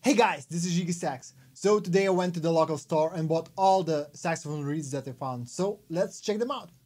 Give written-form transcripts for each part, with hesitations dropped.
Hey guys, this is Ziggy Sax. So today I went to the local store and bought all the saxophone reeds that I found. So let's check them out.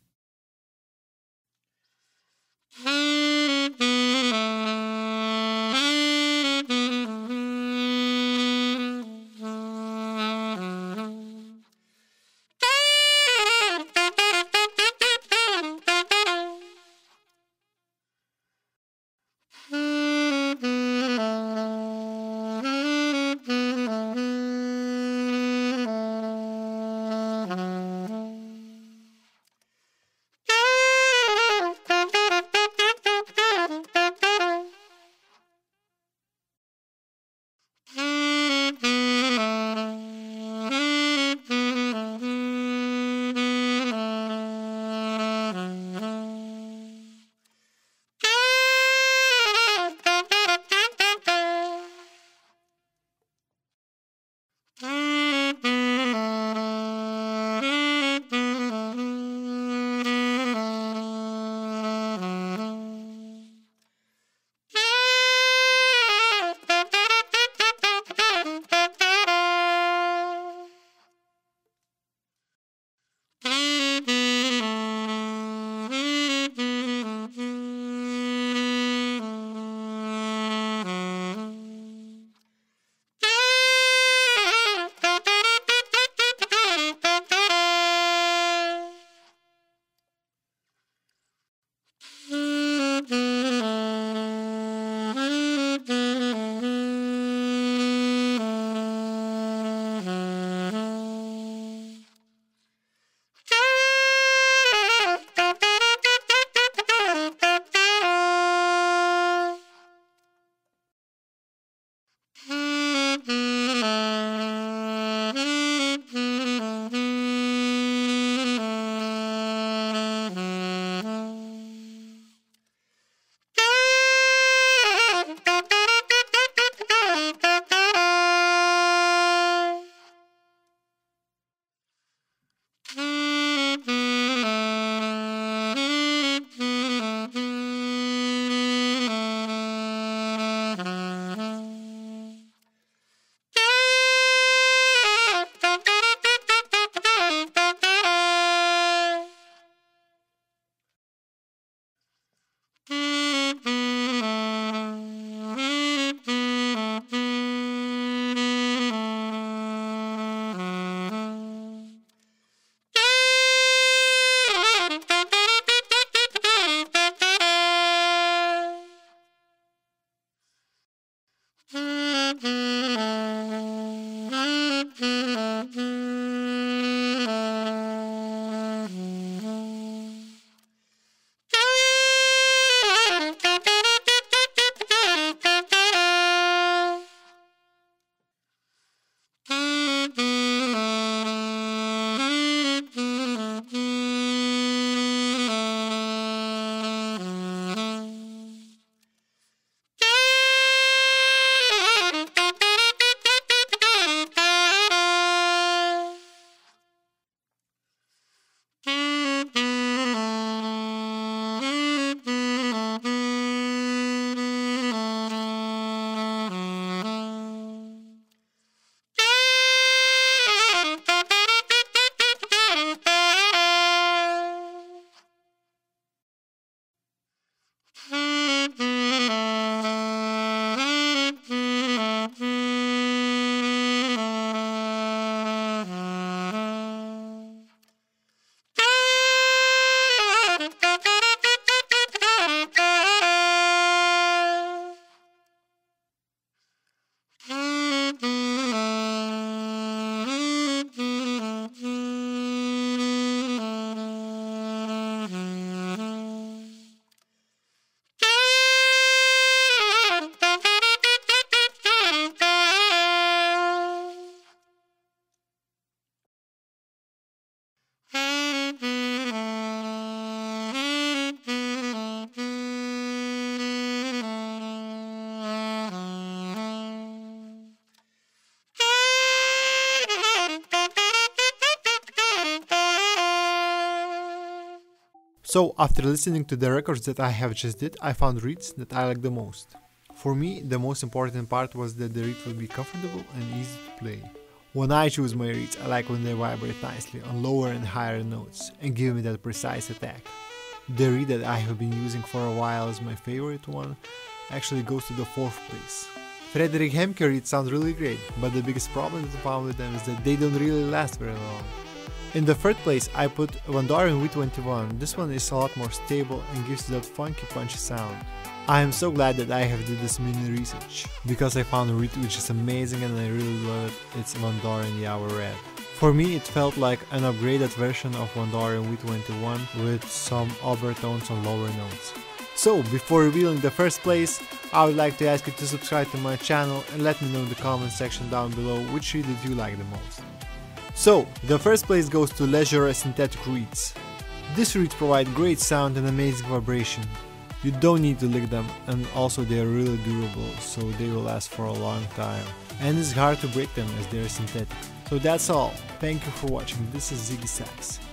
So after listening to the records that I have just did, I found reeds that I like the most. For me, the most important part was that the reed would be comfortable and easy to play. When I choose my reeds, I like when they vibrate nicely on lower and higher notes and give me that precise attack. The reed that I have been using for a while is my favorite one, actually goes to the 4th place. Frederick Hemke reeds sound really great, but the biggest problem that I found with them is that they don't really last very long. In the 3rd place I put Vandarian V21. This one is a lot more stable and gives you that funky punchy sound. I am so glad that I have did this mini research, because I found a reed which is amazing and I really love it. It's Vandarian Java Red. For me it felt like an upgraded version of Vandarian V21 with some overtones on lower notes. So before revealing the 1st place, I would like to ask you to subscribe to my channel and let me know in the comment section down below which reed did you like the most. So, the 1st place goes to Leisure Synthetic Reeds. These reeds provide great sound and amazing vibration. You don't need to lick them, and also they are really durable, so they will last for a long time. And it's hard to break them as they are synthetic. So that's all. Thank you for watching. This is Ziggy Sax.